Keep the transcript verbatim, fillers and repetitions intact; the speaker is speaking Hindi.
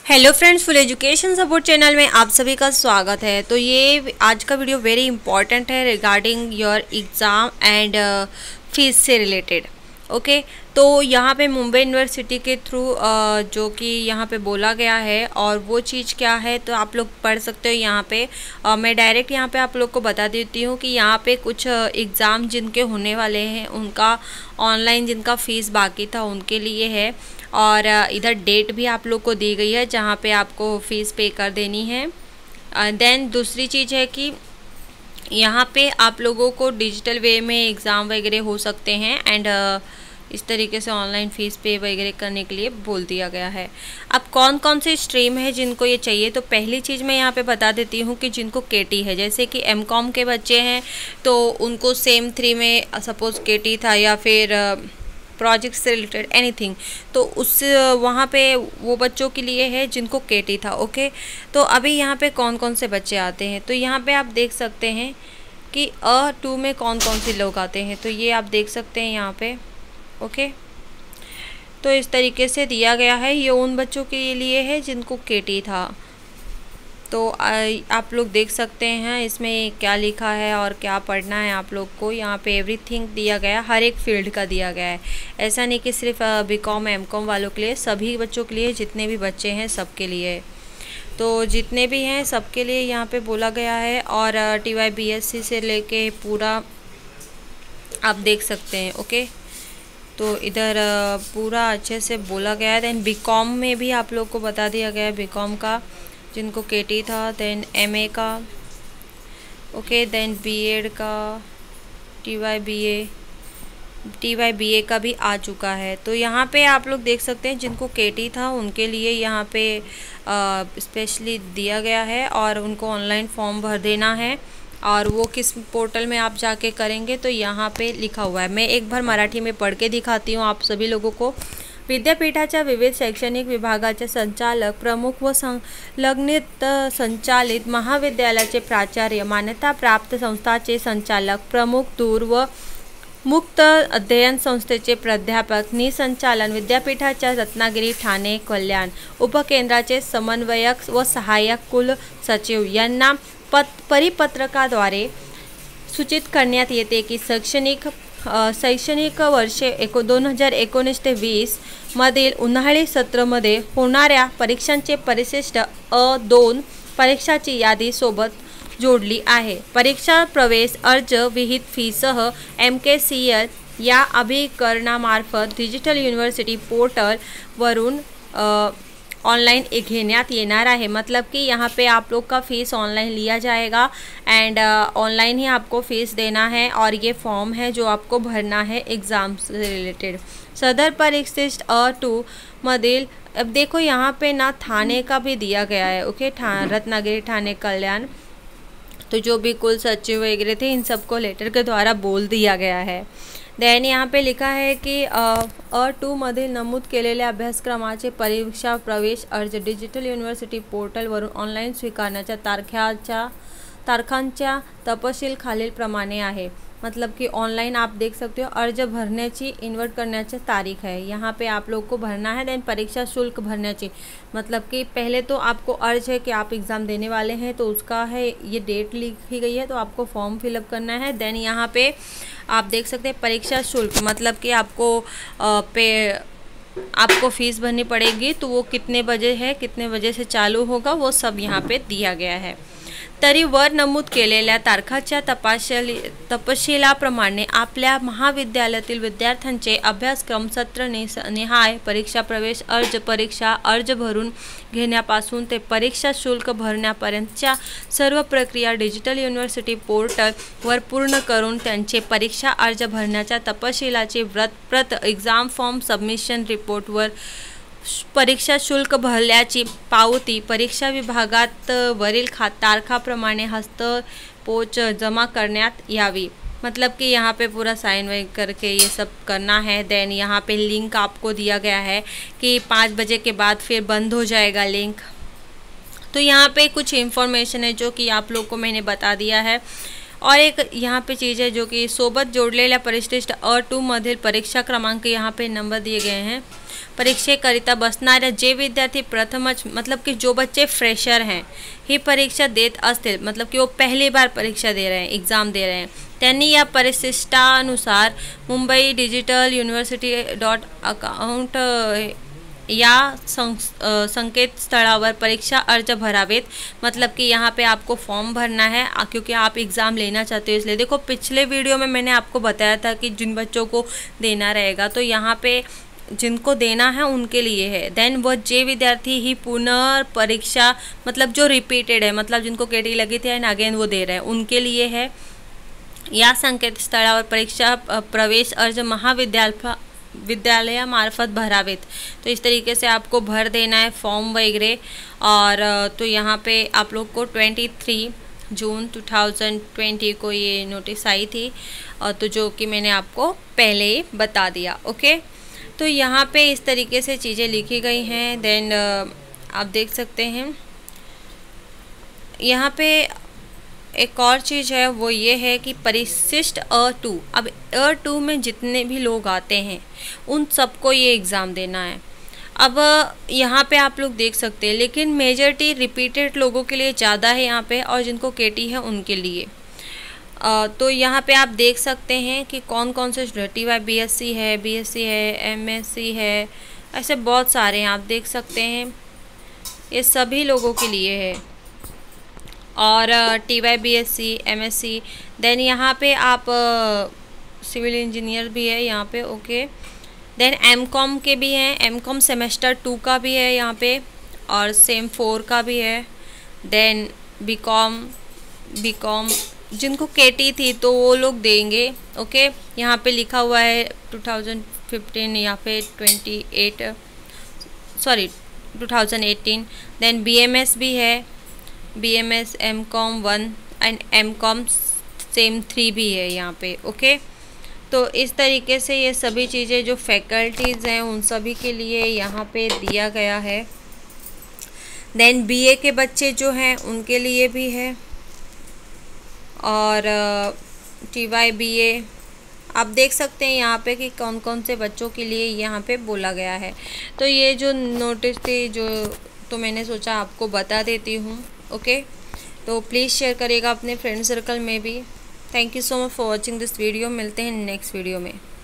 Hello friends, full education support channel में आप सभी का स्वागत है। तो ये आज का वीडियो वेरी इंपॉर्टेंट है regarding your exam and fees से रिलेटेड। ओके, तो यहाँ पे मुंबई यूनिवर्सिटी के थ्रू uh, जो कि यहाँ पे बोला गया है और वो चीज़ क्या है तो आप लोग पढ़ सकते हो यहाँ पे। uh, मैं डायरेक्ट यहाँ पे आप लोग को बता देती हूँ कि यहाँ पे कुछ एग्ज़ाम uh, जिनके होने वाले हैं उनका ऑनलाइन जिनका फ़ीस बाकी था उनके लिए है, और इधर डेट भी आप लोग को दी गई है जहाँ पे आपको फ़ीस पे कर देनी है। देन uh, दूसरी चीज़ है कि यहाँ पे आप लोगों को डिजिटल वे में एग्ज़ाम वगैरह हो सकते हैं एंड uh, इस तरीके से ऑनलाइन फ़ीस पे वगैरह करने के लिए बोल दिया गया है। अब कौन कौन सी स्ट्रीम है जिनको ये चाहिए, तो पहली चीज़ मैं यहाँ पे बता देती हूँ कि जिनको केटी है, जैसे कि एम कॉम के बच्चे हैं तो उनको सेम थ्री में सपोज़ केटी था या फिर प्रोजेक्ट से रिलेटेड एनीथिंग, तो उस वहाँ पे वो बच्चों के लिए है जिनको केटी था। ओके, तो अभी यहाँ पे कौन कौन से बच्चे आते हैं तो यहाँ पे आप देख सकते हैं कि अ टू में कौन कौन से लोग आते हैं, तो ये आप देख सकते हैं यहाँ पे। ओके, तो इस तरीके से दिया गया है, ये उन बच्चों के लिए है जिनको केटी था। तो आप लोग देख सकते हैं इसमें क्या लिखा है और क्या पढ़ना है आप लोग को। यहाँ पे एवरीथिंग दिया गया, हर एक फील्ड का दिया गया है। ऐसा नहीं कि सिर्फ बी कॉम एम कॉम वालों के लिए, सभी बच्चों के लिए, जितने भी बच्चे हैं सबके लिए। तो जितने भी हैं सबके लिए यहाँ पे बोला गया है। और T Y B S C से लेके पूरा आप देख सकते हैं। ओके, तो इधर पूरा अच्छे से बोला गया है। दैन बी कॉम में भी आप लोग को बता दिया गया है, बी कॉम का जिनको केटी था, देन एमए का, ओके, देन बीएड का, टीवाई बीए, टीवाई बीए का भी आ चुका है। तो यहाँ पे आप लोग देख सकते हैं जिनको केटी था उनके लिए यहाँ पे स्पेशली दिया गया है और उनको ऑनलाइन फॉर्म भर देना है। और वो किस पोर्टल में आप जाके करेंगे तो यहाँ पे लिखा हुआ है। मैं एक बार मराठी में पढ़ के दिखाती हूँ आप सभी लोगों को। विद्यापीठाच्या विविध शैक्षणिक विभागाचे संचालक प्रमुख व संलग्नित संचालित महाविद्यालयाचे प्राचार्य, मान्यता प्राप्त संस्थाचे संचालक प्रमुख, दूर व मुक्त अध्ययन संस्थेचे प्राध्यापक, निसंचालन विद्यापीठाच्या रत्नागिरी, ठाणे, कल्याण उपकेंद्राचे समन्वयक व सहाय्यक कुल सचिव यांना पत परिपत्रकाद्वारे सूचित करण्यात येते की शैक्षणिक शैक्षणिक वर्षे एको दोन हजार एकोणीस ते वीस मधील उन्हाळी सत्रामध्ये होणाऱ्या परीक्षांचे परिशिष्ट अ दोन परीक्षाची यादी सोबत जोडली आहे। परीक्षा प्रवेश अर्ज विहित फीसह एम के सी एल या अभिकरणामार्फत डिजिटल युनिव्हर्सिटी पोर्टल वरून ऑनलाइन घेण्यात येणार है। मतलब कि यहाँ पे आप लोग का फ़ीस ऑनलाइन लिया जाएगा एंड ऑनलाइन ही आपको फ़ीस देना है और ये फॉर्म है जो आपको भरना है एग्ज़ाम से रिलेटेड। सदर परिशिष्ट अ टू मधील, अब देखो यहाँ पे ना थाने का भी दिया गया है। ओके, ठा रत्नागिरी, ठाणे, कल्याण, तो जो भी कुल सचिव वगैरह थे इन सबको लेटर के द्वारा बोल दिया गया है। देन यहाँ पे लिखा है कि अ टू मधील नमूद केलेल्या अभ्यासक्रमाचे परीक्षा प्रवेश अर्ज डिजिटल युनिव्हर्सिटी पोर्टलवरून ऑनलाईन स्वीकारण्याच्या तारखाच्या तारखांच्या तपशील खालीलप्रमाणे आहे। मतलब कि ऑनलाइन आप देख सकते हो अर्ज भरण्याची इन्वर्ट करण्याची तारीख है, यहाँ पे आप लोग को भरना है। देन परीक्षा शुल्क भरण्याची, मतलब कि पहले तो आपको अर्ज है कि आप एग्ज़ाम देने वाले हैं तो उसका है ये डेट लिखी गई है तो आपको फॉर्म फिलअप करना है। देन यहाँ पे आप देख सकते हैं परीक्षा शुल्क, मतलब कि आपको आ, पे आपको फ़ीस भरनी पड़ेगी, तो वो कितने बजे है, कितने बजे से चालू होगा, वो सब यहाँ पे दिया गया है। तरी वर नमूद केलेल्या तारखाच्या तपासली तपशिलाप्रमाणे आपल्या महाविद्यालयातील विद्यार्थ्यांचे अभ्यासक्रम सत्र निहाय परीक्षा प्रवेश अर्ज, परीक्षा अर्ज भरून घेण्यापासून ते परीक्षा शुल्क भरण्यापर्यंतच्या सर्व प्रक्रिया डिजिटल युनिव्हर्सिटी पोर्टल वर पूर्ण करून त्यांचे परीक्षा अर्ज भरण्याच्या तपशिलाची व्रत प्रत एग्जाम फॉर्म सबमिशन रिपोर्टवर परीक्षा शुल्क भरल्याची पावती परीक्षा विभागात वरील खा तारखाप्रमाणे हस्तपोच जमा करण्यात यावी। मतलब कि यहाँ पे पूरा साइन वाइन करके ये सब करना है। देन यहाँ पे लिंक आपको दिया गया है कि पाँच बजे के बाद फिर बंद हो जाएगा लिंक। तो यहाँ पे कुछ इन्फॉर्मेशन है जो कि आप लोग को मैंने बता दिया है। और एक यहाँ पे चीज़ है जो कि सोबत जोडलेल्या परिशिष्ट अ टू मधील परीक्षा क्रमांक यहाँ पे नंबर दिए गए हैं। परीक्षेकरिता बसणाऱ्या जे विद्यार्थी प्रथमच मतलब कि जो बच्चे फ्रेशर हैं ही परीक्षा देत असतील मतलब कि वो पहली बार परीक्षा दे रहे हैं, एग्ज़ाम दे रहे हैं, त्यांनी या परिशिष्टानुसार Mumbai digital university dot account या संकेतस्थळावर परीक्षा अर्ज भरावेत। मतलब कि यहाँ पे आपको फॉर्म भरना है क्योंकि आप एग्ज़ाम लेना चाहते हो इसलिए। देखो पिछले वीडियो में मैंने आपको बताया था कि जिन बच्चों को देना रहेगा, तो यहाँ पे जिनको देना है उनके लिए है। देन वह जे विद्यार्थी ही पुनर्परीक्षा मतलब जो रिपीटेड है, मतलब जिनको केटी लगी थी एंड अगेन वो दे रहे हैं, उनके लिए है। या संकेतस्थळावर परीक्षा प्रवेश अर्ज महाविद्यालय विद्यालयामार्फत भरावेत। तो इस तरीके से आपको भर देना है फॉर्म वगैरह। और तो यहाँ पे आप लोग को तेईस जून दो हज़ार बीस को ये नोटिस आई थी, और तो जो कि मैंने आपको पहले ही बता दिया। ओके, तो यहाँ पे इस तरीके से चीज़ें लिखी गई हैं। देन आप देख सकते हैं यहाँ पे एक और चीज़ है, वो ये है कि परिशिष्ट अ टू, अब अ टू में जितने भी लोग आते हैं उन सबको ये एग्ज़ाम देना है। अब यहाँ पे आप लोग देख सकते हैं, लेकिन मेजॉरिटी रिपीटेड लोगों के लिए ज़्यादा है यहाँ पे, और जिनको केटी है उनके लिए। आ, तो यहाँ पे आप देख सकते हैं कि कौन कौन से T Y B S C है, बी एस सी है, एम एस सी है, ऐसे बहुत सारे हैं आप देख सकते हैं। ये सभी लोगों के लिए है, और T Y B S C, M S C, then यहाँ पे आप सिविल इंजीनियर भी है यहाँ पे। ओके, देन एम कॉम के भी हैं, एम कॉम सेमेस्टर टू का भी है यहाँ पे, और सेम फोर का भी है। Then B com, B com जिनको केटी थी तो वो लोग देंगे। ओके, यहाँ पे लिखा हुआ है टू थाउजेंड फिफ्टीन या फिर twenty eight sorry two thousand eighteen. Then B M S भी है, B M S M com one and M com sem three भी है यहाँ पे। ओके, तो इस तरीके से ये सभी चीज़ें जो फैकल्टीज़ हैं उन सभी के लिए यहाँ पे दिया गया है। देन बीए के बच्चे जो हैं उनके लिए भी है, और टी वाई बी ए आप देख सकते हैं यहाँ पे कि कौन कौन से बच्चों के लिए यहाँ पे बोला गया है। तो ये जो नोटिस थी जो तो मैंने सोचा आपको बता देती हूँ। ओके, तो प्लीज़ शेयर करिएगा अपने फ्रेंड सर्कल में भी। Thank you so much for watching this video. मिलते हैं नेक्स्ट वीडियो में।